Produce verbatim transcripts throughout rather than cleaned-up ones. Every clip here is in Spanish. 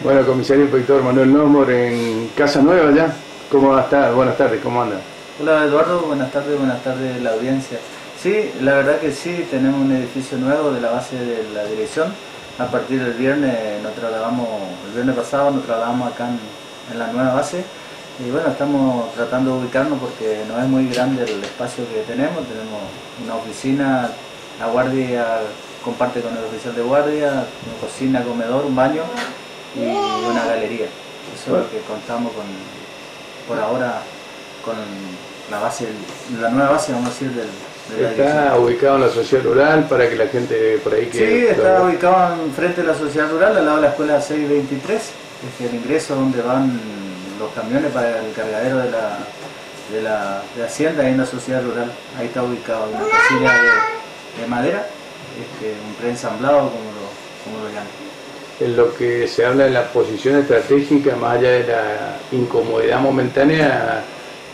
Bueno, comisario inspector Manuel Nosmor en Casa Nueva ya. ¿Cómo está? Buenas tardes, ¿cómo anda? Hola Eduardo, buenas tardes, buenas tardes la audiencia. Sí, la verdad que sí, tenemos un edificio nuevo de la base de la dirección. A partir del viernes nos trasladamos, el viernes pasado nos trasladamos acá en, en la nueva base. Y bueno, estamos tratando de ubicarnos porque no es muy grande el espacio que tenemos. Tenemos una oficina, la guardia comparte con el oficial de guardia, una cocina, comedor, un baño y una galería. Eso es lo que contamos con, por ahora con la base, la nueva base, vamos a decir, del, de la ¿Está dirección. ubicado en la sociedad rural para que la gente por ahí que... Sí, está ubicado enfrente de la sociedad rural, al lado de la escuela seiscientos veintitrés, es el ingreso donde van los camiones para el cargadero de la, de la de Hacienda ahí en la sociedad rural. Ahí está ubicado una casilla de, de madera, este, un preensamblado como lo, como lo llaman. En lo que se habla de la posición estratégica, más allá de la incomodidad momentánea,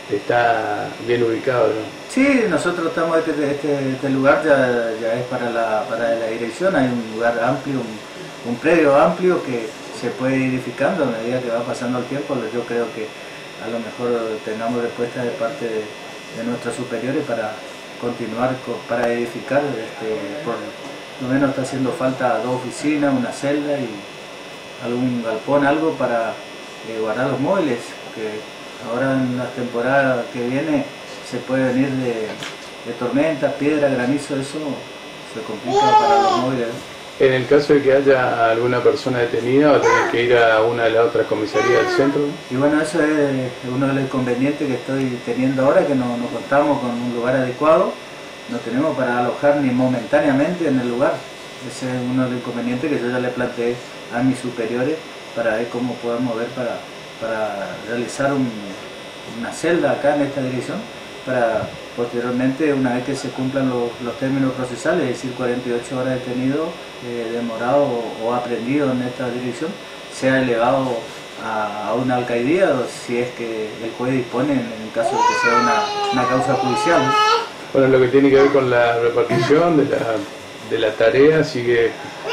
está bien ubicado, ¿no? Sí, nosotros estamos, este, este, este lugar ya, ya es para la, para la dirección, hay un lugar amplio, un, un predio amplio que se puede ir edificando a medida que va pasando el tiempo. Yo creo que a lo mejor tengamos respuestas de parte de, de nuestros superiores para continuar, con, para edificar, este, por lo menos está haciendo falta dos oficinas, una celda y algún galpón, algo para eh, guardar los móviles, que ahora en la temporada que viene se puede venir de, de tormentas, piedra, granizo, eso se complica para los móviles. En el caso de que haya alguna persona detenida, va a tener que ir a una de las otras comisarías del centro. Y bueno, eso es uno de los inconvenientes que estoy teniendo ahora, que no, no contamos con un lugar adecuado, no tenemos para alojar ni momentáneamente en el lugar. Ese es uno de los inconvenientes que yo ya le planteé a mis superiores para ver cómo podemos ver para, para realizar un, una celda acá en esta dirección, para posteriormente, una vez que se cumplan los, los términos procesales, es decir, cuarenta y ocho horas detenido, eh, demorado o, o aprendido en esta dirección, sea elevado a, a una alcaidía, o si es que el juez dispone en, en caso de que sea una, una causa judicial. Bueno, lo que tiene que ver con la repartición de la, de la tarea, sigue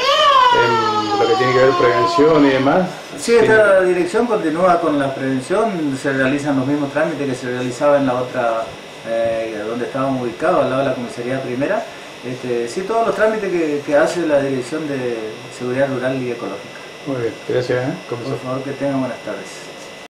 en lo que tiene que ver prevención y demás. Sí, esta dirección continúa con la prevención, se realizan los mismos trámites que se realizaban en la otra, eh, donde estábamos ubicados, al lado de la comisaría primera. Este, sí, todos los trámites que, que hace la Dirección de Seguridad Rural y Ecológica. Muy bien, gracias, ¿eh? Por favor, que tengan buenas tardes.